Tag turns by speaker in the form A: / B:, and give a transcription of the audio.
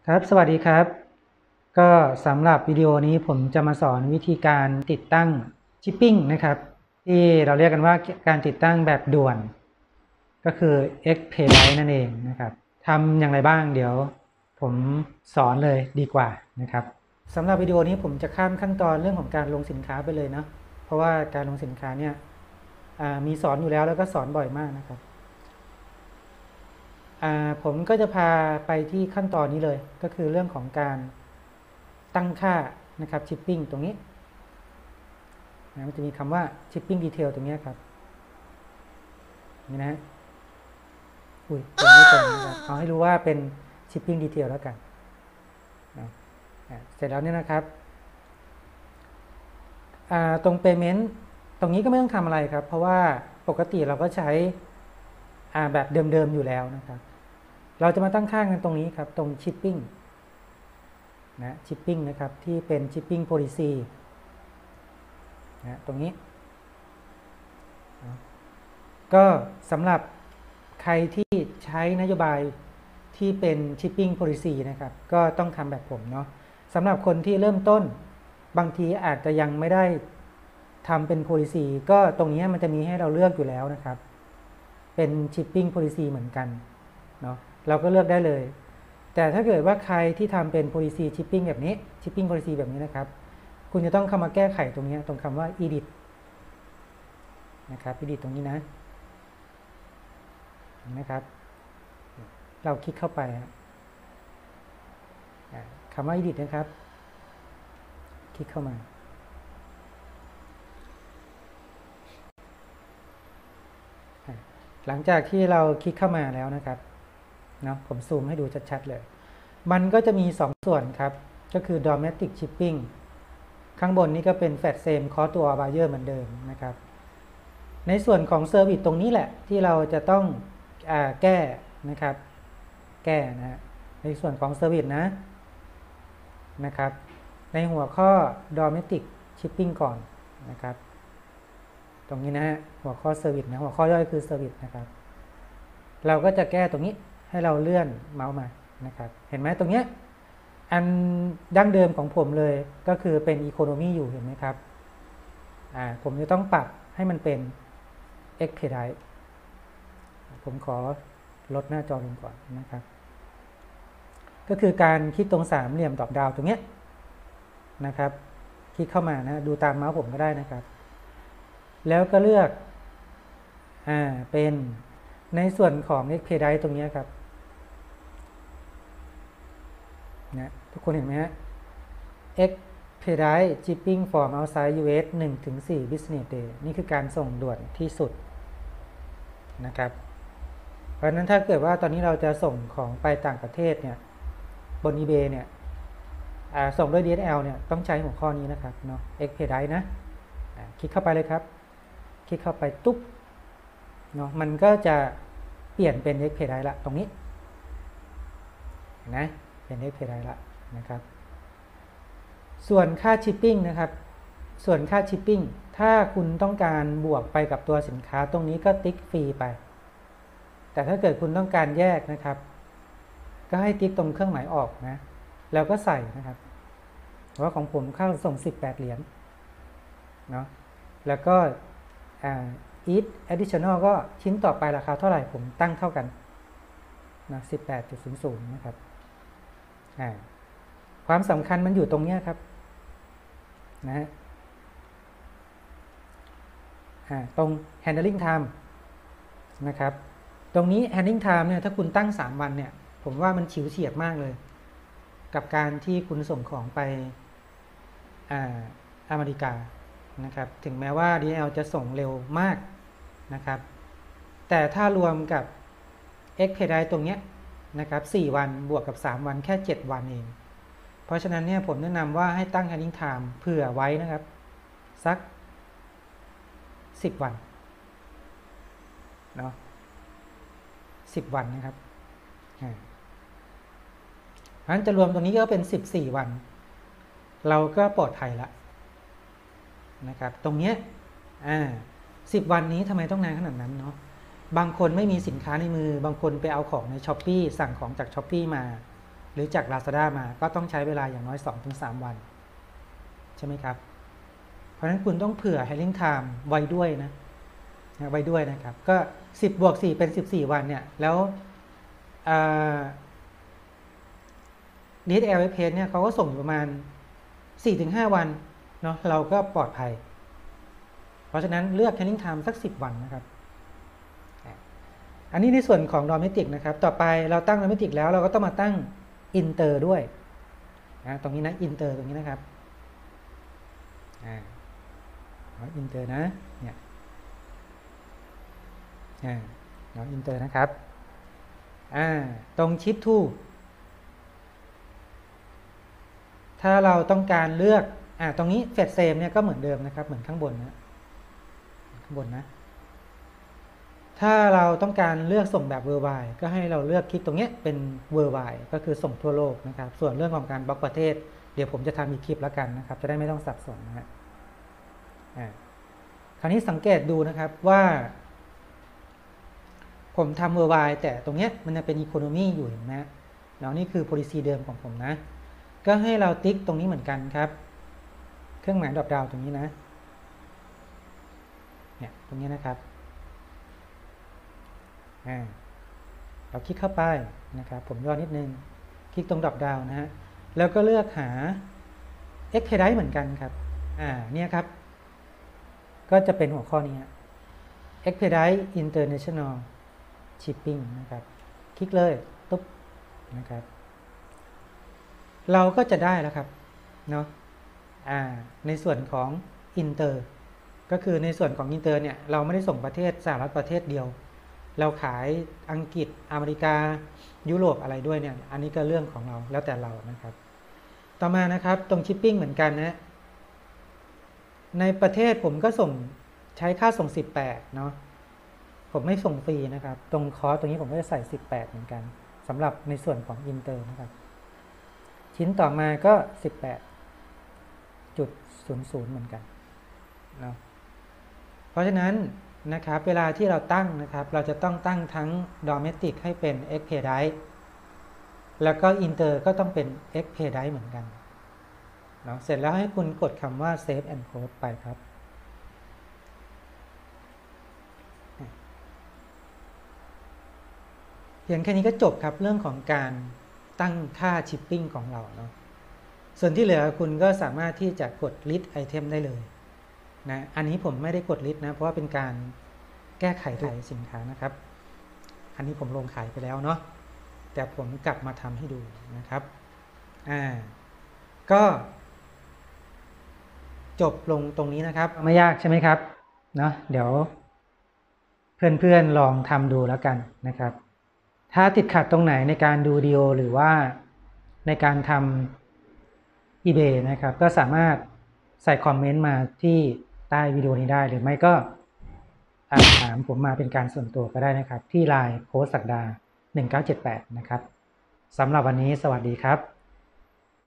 A: ครับสวัสดีครับก็สำหรับวิดีโอนี้ผมจะมาสอนวิธีการติดตั้งชิปปิ้งนะครับที่เราเรียกกันว่าการติดตั้งแบบด่วนก็คือ Expedite นั่นเองนะครับทำอย่างไรบ้างเดี๋ยวผมสอนเลยดีกว่านะครับสำหรับวิดีโอนี้ผมจะข้ามขั้นตอนเรื่องของการลงสินค้าไปเลยนะเพราะว่าการลงสินค้าเนี่ยมีสอนอยู่แล้วก็สอนบ่อยมากนะครับผมก็จะพาไปที่ขั้นตอนนี้เลยก็คือเรื่องของการตั้งค่านะครับชิปปิ้งตรงนี้นะมันจะมีคำว่าชิปปิ้งดีเทลตรงนี้ครับนี่นะอุ้ยตรงนี้ตรงนะครับเอาให้รู้ว่าเป็นชิปปิ้งดีเทลแล้วกันนะเสร็จแล้วเนี่ยนะครับตรง payment ตรงนี้ก็ไม่ต้องทำอะไรครับเพราะว่าปกติเราก็ใช้แบบเดิมๆอยู่แล้วนะครับเราจะมาตั้งค่ากันตรงนี้ครับตรง shipping นะ shipping นะครับที่เป็น shipping policy นะตรงนี้ก็สำหรับใครที่ใช้นโยบายที่เป็น shipping policy นะครับก็ต้องทำแบบผมเนาะสำหรับคนที่เริ่มต้นบางทีอาจจะยังไม่ได้ทำเป็น policy ก็ตรงนี้มันจะมีให้เราเลือกอยู่แล้วนะครับเป็น shipping policy เหมือนกันเนาะเราก็เลือกได้เลยแต่ถ้าเกิดว่าใครที่ทำเป็น policy shipping แบบนี้ shipping policy แบบนี้นะครับคุณจะต้องเข้ามาแก้ไขตรงนี้ตรงคำว่า edit นะครับ edit ตรงนี้นะครับเราคลิกเข้าไปคำว่า edit นะครับคลิกเข้ามาหลังจากที่เราคลิกเข้ามาแล้วนะครับเนาะผมซูมให้ดูชัดๆเลยมันก็จะมี2ส่วนครับก็คือ domestic shipping ข้างบนนี้ก็เป็น flat same cost to all buyer เหมือนเดิมนะครับในส่วนของ service ตรงนี้แหละที่เราจะต้องแก้นะครับแก้นะในส่วนของ service นะครับในหัวข้อ domestic shipping ก่อนนะครับตรงนี้นะฮะหัวข้อ service นะหัวข้อย่อยคือ service นะครับเราก็จะแก้ตรงนี้ให้เราเลื่อนเมาส์มานะครับเห็นไหมตรงนี้อันดั้งเดิมของผมเลยก็คือเป็น economy อยู่เห็นไหมครับผมจะต้องปรับให้มันเป็น expedite ผมขอลดหน้าจอลงก่อนนะครับก็คือการคลิกตรง3เหลี่ยมดรอปดาวตรงนี้นะครับคลิกเข้ามานะดูตามเมาส์ผมก็ได้นะครับแล้วก็เลือกเป็นในส่วนของ Expedite ตรงนี้ครับนะทุกคนเห็นไหมฮะ Expedite shipping from outside US 1-4 business day นี่คือการส่งด่วนที่สุดนะครับเพราะฉะนั้นถ้าเกิดว่าตอนนี้เราจะส่งของไปต่างประเทศเนี่ยบน eBay เนี่ยส่งด้วย DHL เนี่ยต้องใช้หัวข้อนี้นะครับเนาะ Expedite นะคลิกเข้าไปเลยครับคลิกเข้าไปตุ๊บเนาะมันก็จะเปลี่ยนเป็น Expedite ละตรงนี้นะเป็น Expedite ละนะครับส่วนค่า shipping นะครับส่วนค่า shipping ถ้าคุณต้องการบวกไปกับตัวสินค้าตรงนี้ก็ติ๊กฟรีไปแต่ถ้าเกิดคุณต้องการแยกนะครับก็ให้ติ๊กตรงเครื่องหมายออกนะแล้วก็ใส่นะครับเพราะของผมค่าส่ง18เหรียญเนาะแล้วก็each additional ก็ชิ้นต่อไปราคาเท่าไหร่ผมตั้งเท่ากันนะ 18.00 นะครับความสำคัญมันอยู่ตรงนี้ครับนะฮะตรง handling time นะครับตรงนี้ handling time เนี่ยถ้าคุณตั้ง3วันเนี่ยผมว่ามันฉิวเฉียดมากเลยกับการที่คุณส่งของไปอเมริกานะครับถึงแม้ว่า DHL จะส่งเร็วมากนะครับแต่ถ้ารวมกับ Expedite ตรงนี้นะครับ4วันบวกกับ3วันแค่7วันเองเพราะฉะนั้นเนี่ยผมแนะนำว่าให้ตั้ง handling time เผื่อไว้นะครับสัก10วันเนาะ10วันนะครับเพราะฉะนั้นจะรวมตรงนี้ก็เป็น14วันเราก็ปลอดภัยละนะครับตรงนี้10วันนี้ทำไมต้องนานขนาดนั้นเนาะบางคนไม่มีสินค้าในมือบางคนไปเอาของใน Shopee สั่งของจาก Shopee มาหรือจาก Lazada มาก็ต้องใช้เวลาอย่างน้อย 2-3 วันใช่ไหมครับเพราะฉะนั้นคุณต้องเผื่อ handling time ไว้ด้วยนะไว้ด้วยนะครับก็10+4เป็น14วันเนี่ยแล้วDHL Express เนี่ยเขาก็ส่งอยู่ประมาณ 4-5 วันเนาะเราก็ปลอดภัยเพราะฉะนั้นเลือก handling time สัก10 วันนะครับอันนี้ในส่วนของ Domestic นะครับต่อไปเราตั้ง Domestic แล้วเราก็ต้องมาตั้ง Inter ด้วยนะตรงนี้นะ Inter ตรงนี้นะครับInter นะเนี่ยเรา Inter นะครับตรง Ship to ถ้าเราต้องการเลือกตรงนี้ Fetch Same เนี่ยก็เหมือนเดิมนะครับเหมือนข้างบนนะถ้าเราต้องการเลือกส่งแบบ Worldwide ก็ให้เราเลือกคลิกตรงนี้เป็น Worldwide ก็คือส่งทั่วโลกนะครับส่วนเรื่องของการบล็อกประเทศเดี๋ยวผมจะทำอีกคลิปแล้วกันนะครับจะได้ไม่ต้องสับสนนะฮะคราวนี้สังเกตดูนะครับว่าผมทำ Worldwide แต่ตรงนี้มันจะเป็น Economy อยู่เห็นไหมเนาะนี่คือ policy เดิมของผมนะก็ให้เราติ๊กตรงนี้เหมือนกันครับเครื่องหมายดรอปดาวน์ตรงนี้นะเนี่ยตรงนี้นะครับเราคลิกเข้าไปนะครับผมย่อนิดนึงคลิกตรงดรอปดาวน์นะฮะแล้วก็เลือกหา Expedite เหมือนกันครับเนี่ยครับก็จะเป็นหัวข้อนี้ Expedite International Shipping นะครับคลิกเลยตุ๊บนะครับเราก็จะได้แล้วครับเนาะในส่วนของ Inter ก็คือในส่วนของ Inter เนี่ยเราไม่ได้ส่งประเทศสหรัฐประเทศเดียวเราขายอังกฤษอเมริกายุโรปอะไรด้วยเนี่ยอันนี้ก็เรื่องของเราแล้วแต่เรานะครับต่อมานะครับตรง Shipping เหมือนกันนะในประเทศผมก็ส่งใช้ค่าส่ง18เนาะผมไม่ส่งฟรีนะครับตรงคอร์สตรงนี้ผมก็จะใส่18เหมือนกันสำหรับในส่วนของ Inter นะครับชิ้นต่อมาก็ 18.00 เหมือนกันเนาะเพราะฉะนั้นนะครับเวลาที่เราตั้งนะครับเราจะต้องตั้งทั้ง Domestic ให้เป็น Expedite แล้วก็ Inter ก็ต้องเป็น Expedite เหมือนกันเนาะเสร็จแล้วให้คุณกดคำว่า Save and Close ไปครับเพียงแค่นี้ก็จบครับเรื่องของการตั้งค่า Shipping ของเราเนาะส่วนที่เหลือคุณก็สามารถที่จะกด List Item ได้เลยนะอันนี้ผมไม่ได้กด List นะเพราะว่าเป็นการแก้ไขสินค้านะครับอันนี้ผมลงขายไปแล้วเนาะแต่ผมกลับมาทำให้ดูนะครับก็จบลงตรงนี้นะครับไม่ยากใช่ไหมครับเนาะเดี๋ยวเพื่อนๆลองทำดูแล้วกันนะครับถ้าติดขัดตรงไหนในการดูวิดีโอหรือว่าในการทำ eBay นะครับก็สามารถใส่คอมเมนต์มาที่ใต้วิดีโอนี้ได้หรือไม่ก็ถามผมมาเป็นการส่วนตัวก็ได้นะครับที่ LINE โค้ชศักดา1978นะครับสำหรับวันนี้สวัสดีครับ